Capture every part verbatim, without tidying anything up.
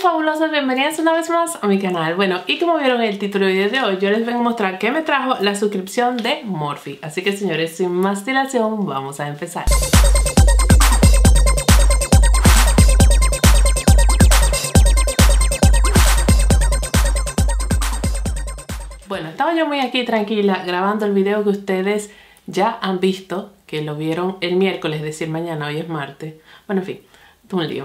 fabulosas, bienvenidas una vez más a mi canal. Bueno, y como vieron en el título del video de hoy, yo les vengo a mostrar que me trajo la suscripción de Morphe. Así que señores, sin más dilación, vamos a empezar. Bueno, estaba yo muy aquí tranquila grabando el video que ustedes ya han visto, que lo vieron el miércoles, es decir, mañana, hoy es martes. Bueno, en fin, todo un lío.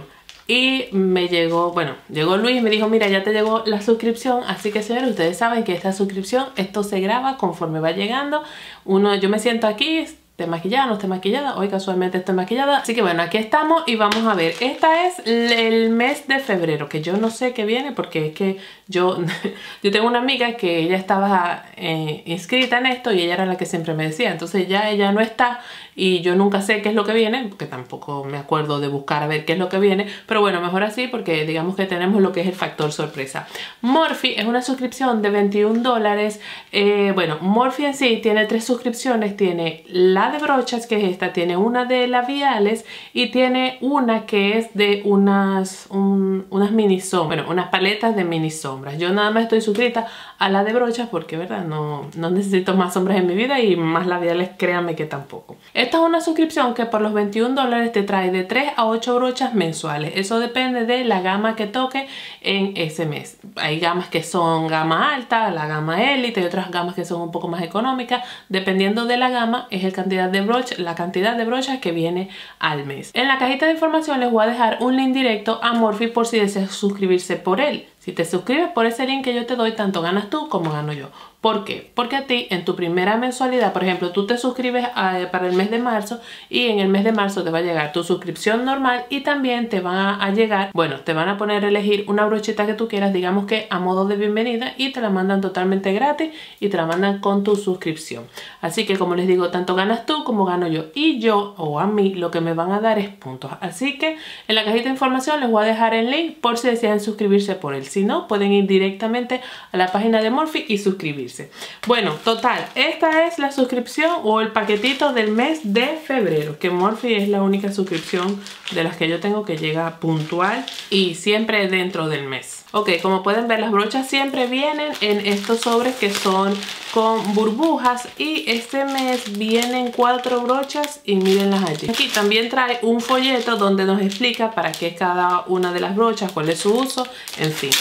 Y me llegó, bueno, llegó Luis y me dijo, mira, ya te llegó la suscripción. Así que señores, ustedes saben que esta suscripción, esto se graba conforme va llegando. Uno, yo me siento aquí, esté maquillada, no esté maquillada. Hoy casualmente estoy maquillada. Así que bueno, aquí estamos y vamos a ver. Esta es el mes de febrero, que yo no sé qué viene porque es que yo, yo tengo una amiga que ella estaba eh, inscrita en esto y ella era la que siempre me decía. Entonces ya ella no está y yo nunca sé qué es lo que viene, porque tampoco me acuerdo de buscar a ver qué es lo que viene. Pero bueno, mejor así porque digamos que tenemos lo que es el factor sorpresa. Morphe es una suscripción de veintiún dólares. Eh, bueno, Morphe en sí tiene tres suscripciones. Tiene la de brochas, que es esta, tiene una de labiales y tiene una que es de unas, un, unas mini sombras, bueno, unas paletas de mini sombras. Yo nada más estoy suscrita a la de brochas porque, verdad, no, no necesito más sombras en mi vida y más labiales, créanme que tampoco. Esta es una suscripción que por los veintiún dólares te trae de tres a ocho brochas mensuales. Eso depende de la gama que toque en ese mes. Hay gamas que son gama alta, la gama élite y otras gamas que son un poco más económicas. Dependiendo de la gama es el cantidad de brochas, la cantidad de brochas que viene al mes. En la cajita de información les voy a dejar un link directo a Morphe por si deseas suscribirse por él. Si te suscribes por ese link que yo te doy, tanto ganas tú como gano yo. ¿Por qué? Porque a ti en tu primera mensualidad, por ejemplo, tú te suscribes a, para el mes de marzo y en el mes de marzo te va a llegar tu suscripción normal y también te van a, a llegar, bueno, te van a poner a elegir una brochita que tú quieras, digamos que a modo de bienvenida, y te la mandan totalmente gratis y te la mandan con tu suscripción. Así que como les digo, tanto ganas tú como gano yo, y yo o a mí lo que me van a dar es puntos. Así que en la cajita de información les voy a dejar el link por si desean suscribirse por él. Si no, pueden ir directamente a la página de Morphe y suscribirse. Bueno, total, esta es la suscripción o el paquetito del mes de febrero, que Morphe es la única suscripción de las que yo tengo que llega puntual y siempre dentro del mes. Ok, como pueden ver, las brochas siempre vienen en estos sobres que son con burbujas y este mes vienen cuatro brochas y mírenlas allí. Aquí también trae un folleto donde nos explica para qué es cada una de las brochas, cuál es su uso, en fin.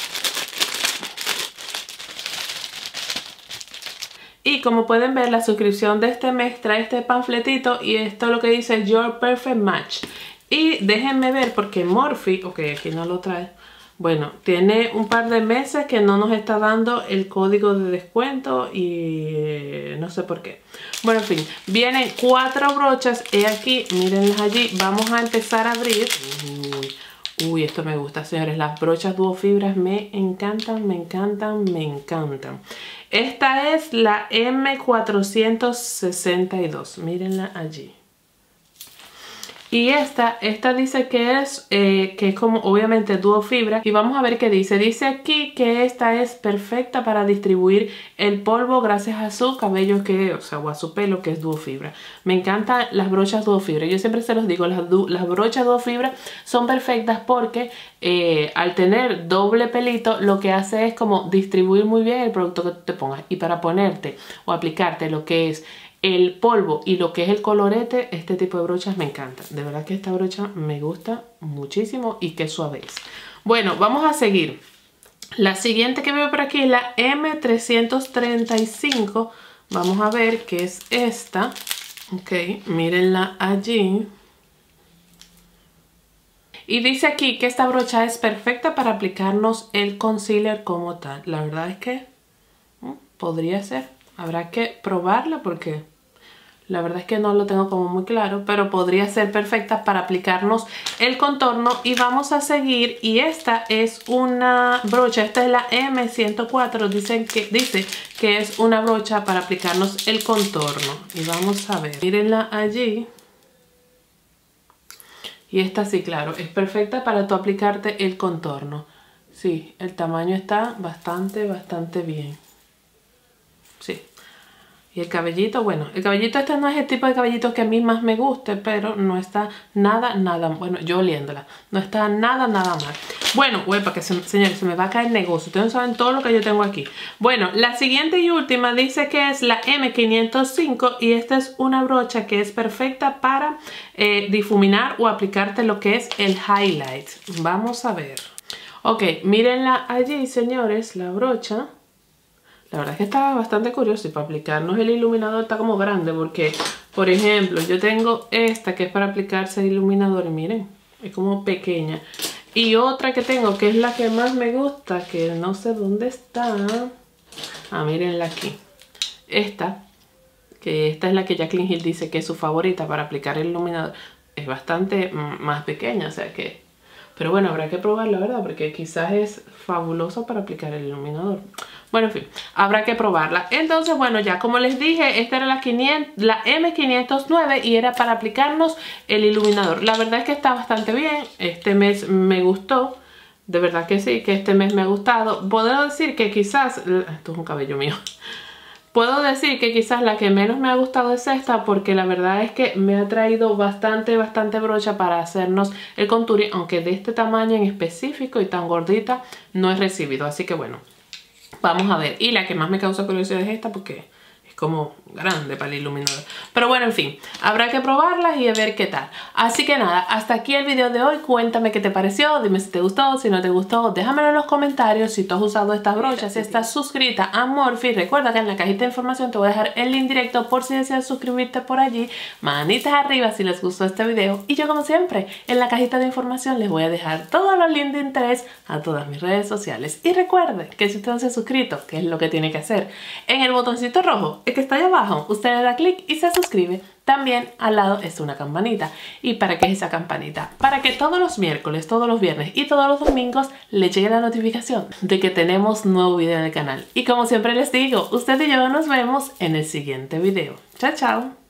Y como pueden ver, la suscripción de este mes trae este panfletito y esto es lo que dice Your Perfect Match. Y déjenme ver porque Morphe, ok, aquí no lo trae. Bueno, tiene un par de meses que no nos está dando el código de descuento y eh, no sé por qué. Bueno, en fin, vienen cuatro brochas. He aquí, mírenlas allí. Vamos a empezar a abrir. Uy. Uy, esto me gusta, señores. Las brochas duofibras me encantan, me encantan, me encantan. Esta es la M cuatrocientos sesenta y dos. Mírenla allí. Y esta, esta dice que es, eh, que es como obviamente duofibra. Y vamos a ver qué dice. Dice aquí que esta es perfecta para distribuir el polvo gracias a su cabello, que, o sea, o a su pelo, que es duofibra. Me encantan las brochas duofibra. Yo siempre se los digo, las, du las brochas duofibra son perfectas porque eh, al tener doble pelito, lo que hace es como distribuir muy bien el producto que tú te pongas. Y para ponerte o aplicarte lo que es el polvo y lo que es el colorete, este tipo de brochas me encanta. De verdad que esta brocha me gusta muchísimo y qué suave es. Bueno, vamos a seguir. La siguiente que veo por aquí es la M trescientos treinta y cinco. Vamos a ver qué es esta. Ok, mírenla allí. Y dice aquí que esta brocha es perfecta para aplicarnos el concealer como tal. La verdad es que ¿no? podría ser. Habrá que probarla porque la verdad es que no lo tengo como muy claro, pero podría ser perfecta para aplicarnos el contorno. Y vamos a seguir, y esta es una brocha, esta es la M ciento cuatro, dicen que, dice que es una brocha para aplicarnos el contorno. Y vamos a ver, mírenla allí. Y esta sí, claro, es perfecta para tú aplicarte el contorno. Sí, el tamaño está bastante, bastante bien. Sí. Y el cabellito, bueno, el cabellito este no es el tipo de cabellito que a mí más me guste, pero no está nada, nada, bueno, yo oliéndola, no está nada, nada mal. Bueno, huepa, que se, señores, se me va a caer el negocio, ustedes no saben todo lo que yo tengo aquí. Bueno, la siguiente y última dice que es la M quinientos cinco y esta es una brocha que es perfecta para eh, difuminar o aplicarte lo que es el highlight. Vamos a ver. Ok, mírenla allí, señores, la brocha. La verdad es que estaba bastante curioso y para aplicarnos el iluminador está como grande porque, por ejemplo, yo tengo esta que es para aplicarse el iluminador y miren, es como pequeña. Y otra que tengo que es la que más me gusta, que no sé dónde está. Ah, mírenla aquí. Esta, que esta es la que Jaclyn Hill dice que es su favorita para aplicar el iluminador. Es bastante más pequeña, o sea que... Pero bueno, habrá que probarla, ¿verdad? Porque quizás es fabuloso para aplicar el iluminador. Bueno, en fin, habrá que probarla. Entonces, bueno, ya como les dije, esta era la, quinientos, la M quinientos nueve y era para aplicarnos el iluminador. La verdad es que está bastante bien. Este mes me gustó. De verdad que sí, que este mes me ha gustado. Puedo decir que quizás... Esto es un cabello mío. Puedo decir que quizás la que menos me ha gustado es esta porque la verdad es que me ha traído bastante, bastante brocha para hacernos el contouring, aunque de este tamaño en específico y tan gordita no he recibido. Así que bueno, vamos a ver. Y la que más me causa curiosidad es esta porque es como grande para el iluminador. Pero bueno, en fin, habrá que probarlas y a ver qué tal. Así que nada, hasta aquí el video de hoy. Cuéntame qué te pareció, dime si te gustó, si no te gustó, déjamelo en los comentarios. Si tú has usado estas brochas, si estás suscrita a Morphe, recuerda que en la cajita de información te voy a dejar el link directo por si deseas suscribirte por allí. Manitas arriba si les gustó este video. Y yo como siempre, en la cajita de información les voy a dejar todos los links de interés a todas mis redes sociales. Y recuerde que si usted no se ha suscrito, ¿qué es lo que tiene que hacer? En el botoncito rojo, el que está ahí abajo, usted le da clic y se suscribe. También al lado está una campanita. ¿Y para qué es esa campanita? Para que todos los miércoles, todos los viernes y todos los domingos le llegue la notificación de que tenemos nuevo video en el canal. Y como siempre les digo, usted y yo nos vemos en el siguiente video. Chao, chao.